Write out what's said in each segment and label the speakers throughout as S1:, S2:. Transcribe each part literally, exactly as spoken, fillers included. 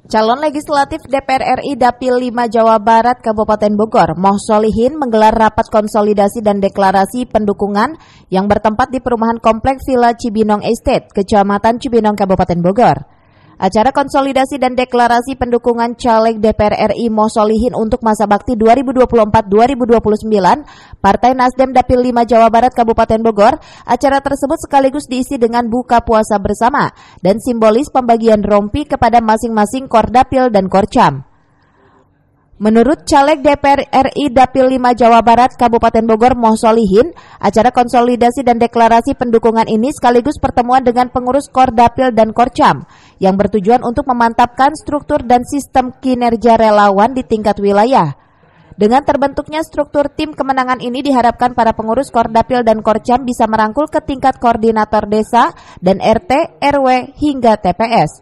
S1: Calon legislatif D P R R I Dapil lima Jawa Barat Kabupaten Bogor, Moh Solihin menggelar rapat konsolidasi dan deklarasi pendukungan yang bertempat di perumahan kompleks Villa Cibinong Estate, Kecamatan Cibinong, Kabupaten Bogor. Acara konsolidasi dan deklarasi pendukungan caleg D P R R I Moh Solihin untuk masa bakti dua ribu dua puluh empat sampai dua ribu dua puluh sembilan Partai Nasdem Dapil lima Jawa Barat Kabupaten Bogor. Acara tersebut sekaligus diisi dengan buka puasa bersama dan simbolis pembagian rompi kepada masing-masing Kordapil dan Korcam. Menurut caleg D P R R I Dapil lima Jawa Barat Kabupaten Bogor Moh Solihin, acara konsolidasi dan deklarasi pendukungan ini sekaligus pertemuan dengan pengurus Kordapil dan Korcam yang bertujuan untuk memantapkan struktur dan sistem kinerja relawan di tingkat wilayah. Dengan terbentuknya struktur tim kemenangan ini diharapkan para pengurus Kordapil dan Korcam bisa merangkul ke tingkat koordinator desa dan R T, R W hingga T P S.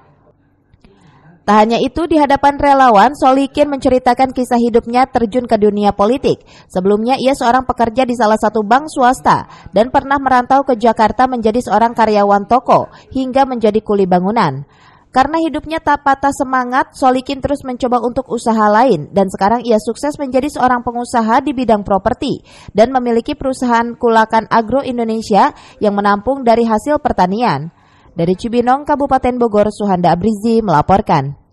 S1: Tak hanya itu, di hadapan relawan, Solihin menceritakan kisah hidupnya terjun ke dunia politik. Sebelumnya, ia seorang pekerja di salah satu bank swasta dan pernah merantau ke Jakarta menjadi seorang karyawan toko hingga menjadi kuli bangunan. Karena hidupnya tak patah semangat, Solihin terus mencoba untuk usaha lain dan sekarang ia sukses menjadi seorang pengusaha di bidang properti dan memiliki perusahaan Kulakan Agro Indonesia yang menampung dari hasil pertanian. Dari Cibinong, Kabupaten Bogor, Suhanda Abrizi melaporkan.